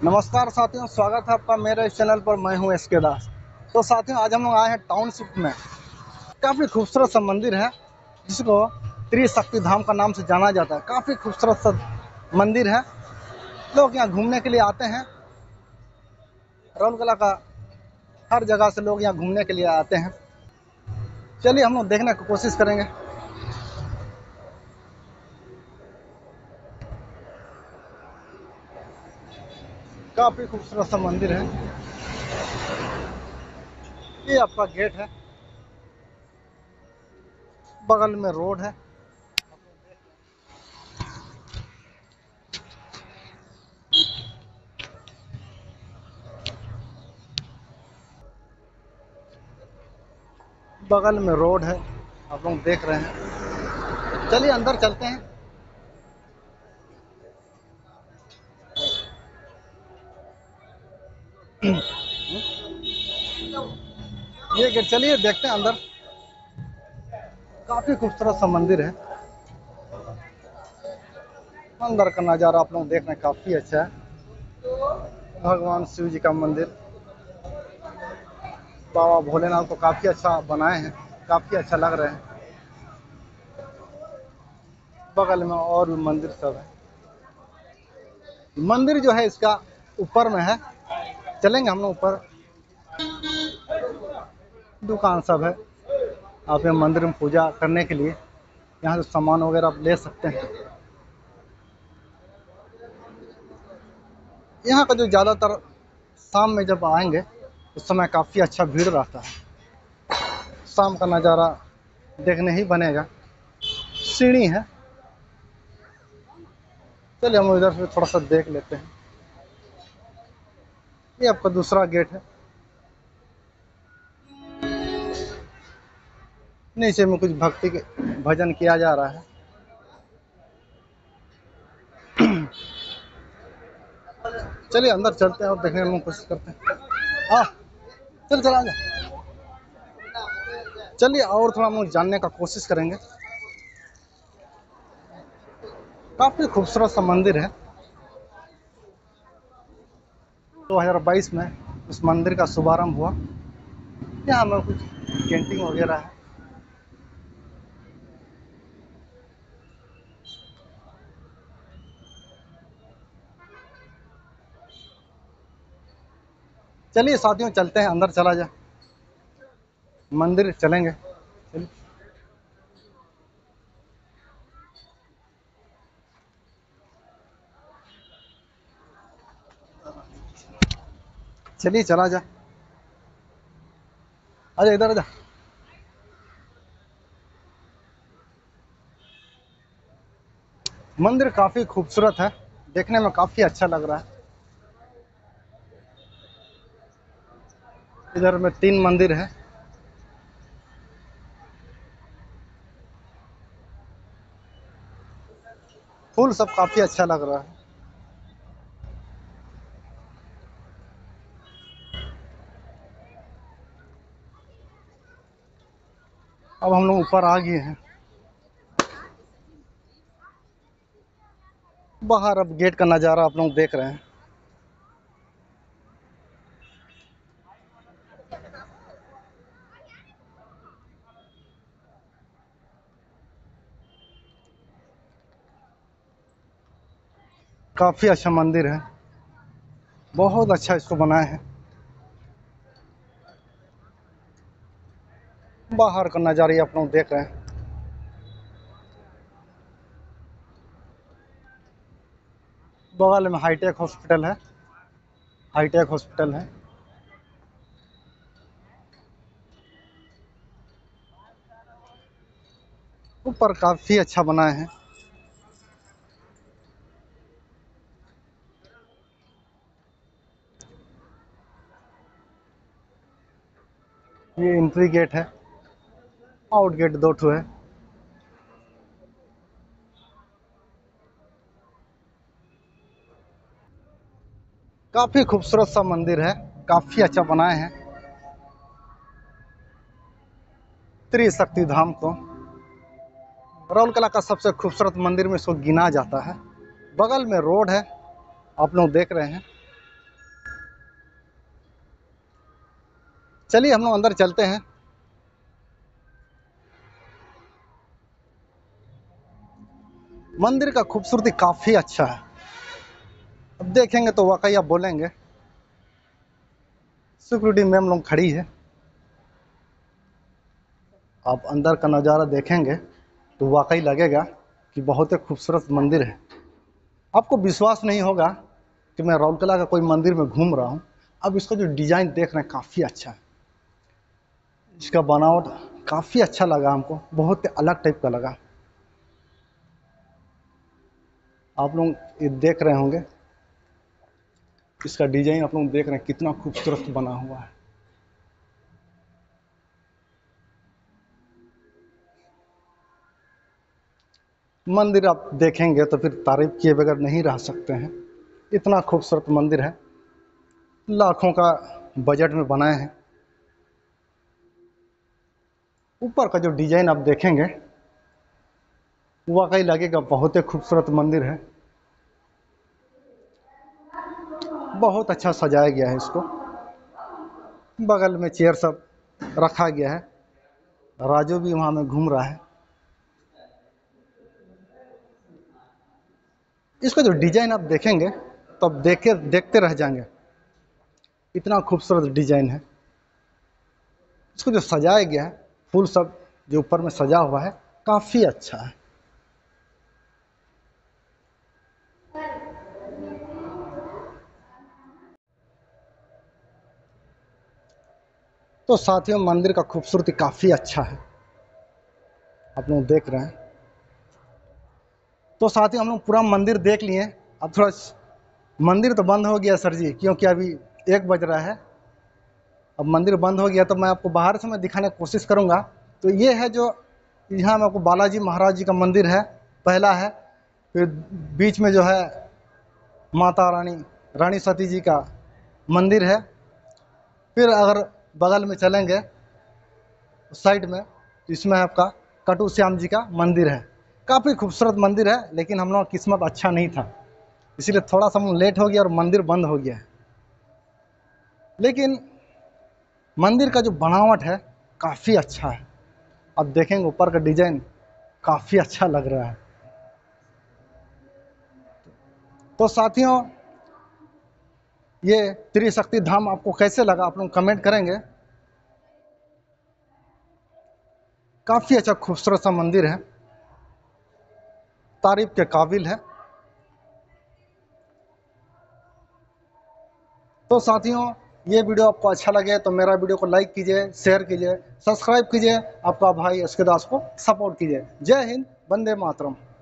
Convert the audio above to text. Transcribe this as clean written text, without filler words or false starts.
नमस्कार साथियों, स्वागत है आपका मेरे इस चैनल पर। मैं हूं एसके दास। तो साथियों, आज हम लोग आए हैं टाउनशिप में। काफ़ी खूबसूरत सा मंदिर है जिसको त्रिशक्ति धाम का नाम से जाना जाता है। काफ़ी खूबसूरत सा मंदिर है। लोग यहाँ घूमने के लिए आते हैं। रौलकला का हर जगह से लोग यहाँ घूमने के लिए आते हैं। चलिए हम लोग देखने की कोशिश करेंगे। काफ़ी खूबसूरत सा मंदिर है। ये आपका गेट है, बगल में रोड है। बगल में रोड है, आप लोग देख रहे हैं। चलिए अंदर चलते हैं। ये गेट, चलिए देखते हैं अंदर। काफी खूबसूरत सा मंदिर है। अंदर का नज़ारा आप लोग देखना काफी अच्छा है। भगवान शिव जी का मंदिर, बाबा भोलेनाथ को काफी अच्छा बनाए हैं, काफी अच्छा लग रहे हैं। बगल में और भी मंदिर सब है। मंदिर जो है इसका ऊपर में है। चलेंगे हम लोग ऊपर। दुकान सब है। आप यहाँ मंदिर में पूजा करने के लिए यहाँ से सामान वगैरह आप ले सकते हैं। यहाँ का जो ज़्यादातर शाम में जब आएंगे उस समय काफ़ी अच्छा भीड़ रहता है। शाम का नज़ारा देखने ही बनेगा। सीढ़ी है। चलिए हम इधर से थोड़ा सा देख लेते हैं। ये आपका दूसरा गेट है। नीचे में कुछ भक्ति के भजन किया जा रहा है। चलिए अंदर चलते हैं और देखने की कोशिश करते हैं। हाँ, चला जा। चलिए और थोड़ा हम लोग जानने का कोशिश करेंगे। काफी खूबसूरत सा मंदिर है। 2022 में उस मंदिर का शुभारंभ हुआ। यहाँ में कुछ पेंटिंग वगैरह है। चलिए साथियों, चलते हैं अंदर। चला जा, मंदिर चलेंगे। चलिए चलिए, चला जा। अरे इधर जा। मंदिर काफी खूबसूरत है, देखने में काफी अच्छा लग रहा है। इधर में 3 मंदिर है। फूल सब काफी अच्छा लग रहा है। अब हम लोग ऊपर आ गए हैं। बाहर अब गेट का नज़ारा आप लोग देख रहे हैं। काफी अच्छा मंदिर है, बहुत अच्छा इसको बनाए हैं। बाहर का नज़ारा आप लोग देख रहे हैं। बगल में हाईटेक हॉस्पिटल है। हाईटेक हॉस्पिटल है। ऊपर काफी अच्छा बनाए हैं। ये एंट्री गेट है। आउट गेट 2 ठो है। काफी खूबसूरत सा मंदिर है, काफी अच्छा बनाए हैं। त्रिशक्ति धाम को रौलकला का सबसे खूबसूरत मंदिर में इसको गिना जाता है। बगल में रोड है, आप लोग देख रहे हैं। चलिए हम लोग अंदर चलते हैं। मंदिर का खूबसूरती काफ़ी अच्छा है। अब देखेंगे तो वाकई आप बोलेंगे। सिक्योरिटी मैम लोग खड़ी है। आप अंदर का नज़ारा देखेंगे तो वाकई लगेगा कि बहुत ही खूबसूरत मंदिर है। आपको विश्वास नहीं होगा कि मैं राउरकेला का कोई मंदिर में घूम रहा हूँ। अब इसका जो डिज़ाइन देख रहे हैं काफ़ी अच्छा है। इसका बनावट काफ़ी अच्छा लगा हमको, बहुत ही अलग टाइप का लगा। आप लोग ये देख रहे होंगे, इसका डिजाइन आप लोग देख रहे हैं कितना खूबसूरत बना हुआ है। मंदिर आप देखेंगे तो फिर तारीफ किए बगैर नहीं रह सकते हैं। इतना खूबसूरत मंदिर है, लाखों का बजट में बनाए हैं। ऊपर का जो डिजाइन आप देखेंगे वाकई लगेगा बहुत ही खूबसूरत मंदिर है। बहुत अच्छा सजाया गया है इसको। बगल में चेयर सब रखा गया है। राजू भी वहाँ में घूम रहा है। इसका जो डिजाइन आप देखेंगे तो आप देखते रह जाएंगे, इतना खूबसूरत डिजाइन है। इसको जो सजाया गया है, फूल सब जो ऊपर में सजा हुआ है काफी अच्छा है। तो साथियों मंदिर का खूबसूरती काफी अच्छा है, आप लोग देख रहे हैं। तो साथियों हम लोग पूरा मंदिर देख लिए। अब थोड़ा मंदिर तो बंद हो गया सर जी, क्योंकि अभी 1 बज रहा है। अब मंदिर बंद हो गया तो मैं आपको बाहर से मैं दिखाने की कोशिश करूंगा। तो ये है जो यहाँ में आपको बालाजी महाराज जी का मंदिर है, पहला है। फिर बीच में जो है माता रानी रानी सती जी का मंदिर है। फिर अगर बगल में चलेंगे साइड में तो इसमें आपका कटु श्याम जी का मंदिर है। काफ़ी खूबसूरत मंदिर है, लेकिन हम लोग किस्मत अच्छा नहीं था, इसीलिए थोड़ा सा हम लेट हो गया और मंदिर बंद हो गया है। लेकिन मंदिर का जो बनावट है काफ़ी अच्छा है। अब देखेंगे ऊपर का डिजाइन काफ़ी अच्छा लग रहा है। तो साथियों ये त्रिशक्ति धाम आपको कैसे लगा आप लोग कमेंट करेंगे। काफ़ी अच्छा खूबसूरत सा मंदिर है, तारीफ के काबिल है। तो साथियों ये वीडियो आपको अच्छा लगे तो मेरा वीडियो को लाइक कीजिए, शेयर कीजिए, सब्सक्राइब कीजिए, आपका भाई एसके दास को सपोर्ट कीजिए। जय हिंद, वंदे मातरम।